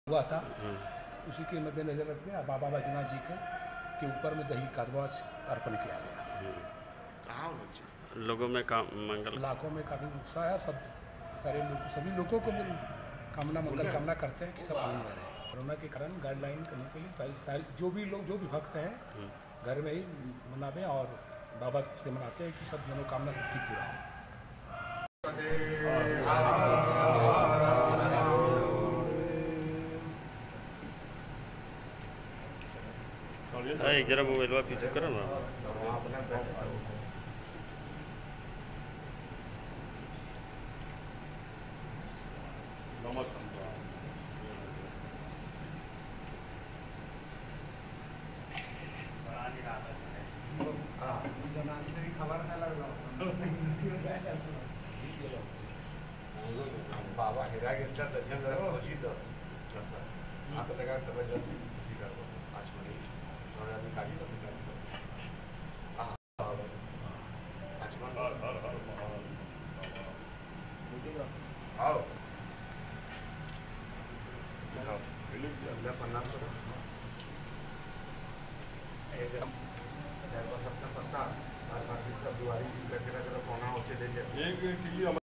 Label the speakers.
Speaker 1: हुआ था, उसी के मद्देनजर रखते बाबा बैजनाथ जी के ऊपर में दही का ध्वज अर्पण किया गया।
Speaker 2: कहाँ लोगों में मंगल
Speaker 1: लाखों में काफ़ी उत्साह है। सब सारे लोग सभी लोगों को मंगल कामना करते हैं कि सब आनंद में रहे। कोरोना के कारण गाइडलाइन करने के लिए सारी जो भी भक्त हैं घर में ही मनावें और बाबा से मनाते हैं कि सब मनोकामना सबकी पूरा हो।
Speaker 3: जरा मोबाइल पीछे करो ना।
Speaker 2: बाबा हिरा गेलच्या आता लगा आज मध्ये काढी अपना प्रसाद और बाकी सब दिवाली पौना हो